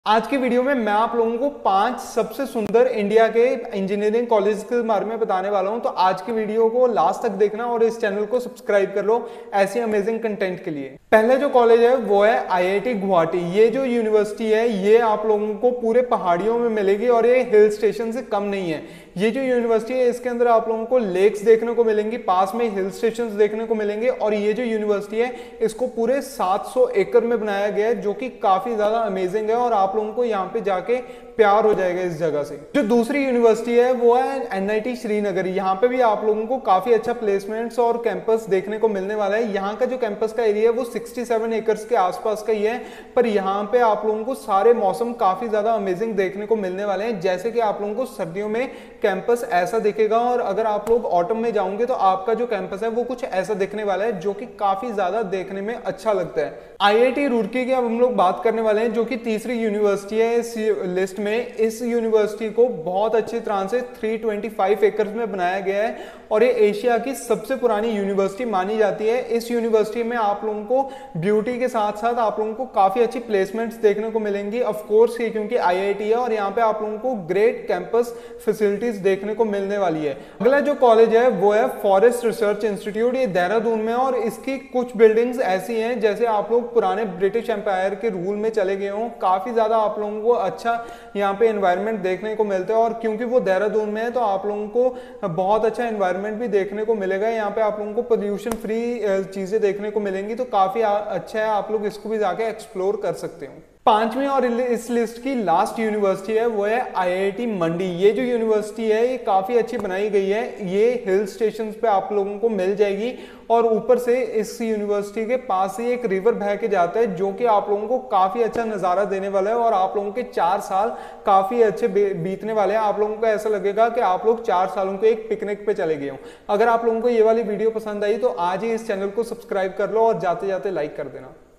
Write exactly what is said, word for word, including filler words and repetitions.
आज की वीडियो में मैं आप लोगों को पांच सबसे सुंदर इंडिया के इंजीनियरिंग कॉलेज के बारे में बताने वाला हूं। तो आज की वीडियो को लास्ट तक देखना और इस चैनल को सब्सक्राइब कर लो ऐसे अमेजिंग कंटेंट के लिए। पहले जो कॉलेज है वो है आईआईटी गुवाहाटी। ये जो यूनिवर्सिटी है ये आप लोगों को पूरे पहाड़ियों में मिलेगी और ये हिल स्टेशन से कम नहीं है। ये जो यूनिवर्सिटी है इसके अंदर आप लोगों को लेक्स देखने को मिलेंगी, पास में हिल स्टेशन देखने को मिलेंगे। और ये जो यूनिवर्सिटी है इसको पूरे सात सौ एकड़ में बनाया गया है जो कि काफी ज्यादा अमेजिंग है और आप लोगों को यहाँ पे जाके प्यार हो जाएगा इस जगह से। जो दूसरी यूनिवर्सिटी है वो है एनआईटी श्रीनगर। यहाँ पे भी आप लोगों को काफी अच्छा प्लेसमेंट्स और कैंपस देखने को मिलने वाला है। यहाँ का जो कैंपस का एरिया है वो सड़सठ एकर्स के आसपास का ही है, पर यहाँ पे आप लोगों को सारे मौसम काफी ज्यादा अमेजिंग देखने को मिलने वाले हैं। जैसे कि आप लोगों को सर्दियों में कैंपस ऐसा दिखेगा और अगर आप लोग ऑटम में जाओगे तो आपका जो कैंपस है वो कुछ ऐसा दिखने वाला है जो कि काफी ज्यादा देखने में अच्छा लगता है। आईआईटी रुड़की की अब हम लोग बात करने वाले हैं जो कि तीसरी यूनिवर्सिटी है इस लिस्ट में। इस यूनिवर्सिटी को बहुत अच्छी तरह से तीन सौ पच्चीस एकर्स में बनाया गया है और ये एशिया की सबसे पुरानी यूनिवर्सिटी मानी जाती है। इस यूनिवर्सिटी में आप लोगों को ब्यूटी के साथ साथ आप लोगों को काफी अच्छी प्लेसमेंट्स देखने को मिलेंगी। ऑफ कोर्स ये क्योंकि आईआईटी है और यहाँ पे आप लोगों को ग्रेट कैंपस फैसिलिटीज देखने को मिलने वाली है। अगला जो कॉलेज है वो है फॉरेस्ट रिसर्च इंस्टीट्यूट। ये देहरादून में और इसकी कुछ बिल्डिंग्स ऐसी हैं जैसे आप लोग पुराने ब्रिटिश एम्पायर के रूल में चले गए हों। काफी ज्यादा आप लोगों को अच्छा यहाँ पे एनवायरनमेंट देखने को मिलता है और क्योंकि वो देहरादून में है तो आप लोगों को बहुत अच्छा एनवायरनमेंट भी देखने को मिलेगा। यहाँ पे आप लोगों को पोल्यूशन फ्री चीजें देखने को मिलेंगी, तो काफी अच्छा है, आप लोग इसको भी जाके एक्सप्लोर कर सकते हो। पांचवी और इस लिस्ट की लास्ट यूनिवर्सिटी है वो है आईआईटी मंडी। ये जो यूनिवर्सिटी है ये काफी अच्छी बनाई गई है। ये हिल स्टेशंस पे आप लोगों को मिल जाएगी और ऊपर से इस यूनिवर्सिटी के पास ही एक रिवर बह के जाता है जो कि आप लोगों को काफी अच्छा नजारा देने वाला है और आप लोगों के चार साल काफी अच्छे बीतने वाले हैं। आप लोगों को ऐसा लगेगा कि आप लोग चार सालों के एक पिकनिक पे चले गए हो। अगर आप लोगों को ये वाली वीडियो पसंद आई तो आज ही इस चैनल को सब्सक्राइब कर लो और जाते जाते लाइक कर देना।